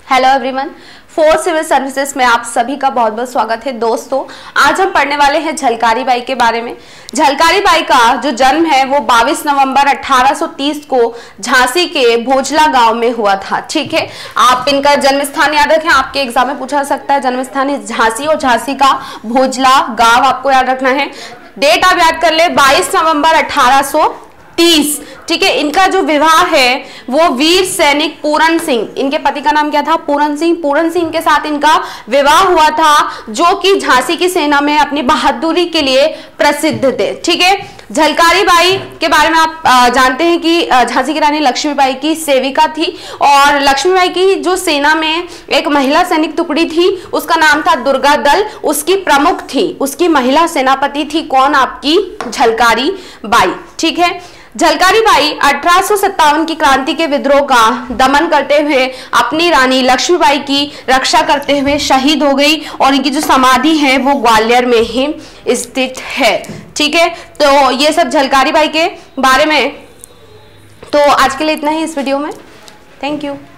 Hello everyone, fourth civil services में आप सभी का बहुत बहुत स्वागत है। दोस्तों, आज हम पढ़ने वाले हैं झलकारी बाई के बारे में। झलकारी बाई का जो जन्म है वो 22 नवंबर 1830 को झांसी के भोजला गांव में हुआ था। ठीक है, आप इनका जन्म स्थान याद रखें, आपके एग्जाम में पूछा सकता है। जन्म स्थान है झांसी और झांसी का भोजला गांव आपको याद रखना है। डेट आप याद कर ले, 22 नवंबर 1830। ठीक है, इनका जो विवाह है वो वीर सैनिक पूरन सिंह, इनके पति का नाम क्या था? पूरन सिंह के साथ इनका विवाह हुआ था, जो कि झांसी की सेना में अपनी बहादुरी के लिए प्रसिद्ध थे। ठीक है, झलकारी बाई के बारे में आप जानते हैं कि झांसी की रानी लक्ष्मीबाई की सेविका थी, और लक्ष्मीबाई की जो सेना में एक महिला सैनिक टुकड़ी थी उसका नाम था दुर्गा दल, उसकी प्रमुख थी, उसकी महिला सेनापति थी कौन? आपकी झलकारी बाई। ठीक है, झलकारी बाई 1857 की क्रांति के विद्रोह का दमन करते हुए अपनी रानी लक्ष्मीबाई की रक्षा करते हुए शहीद हो गई, और इनकी जो समाधि है वो ग्वालियर में ही स्थित है। ठीक है, तो ये सब झलकारी बाई के बारे में। तो आज के लिए इतना ही इस वीडियो में। Thank you.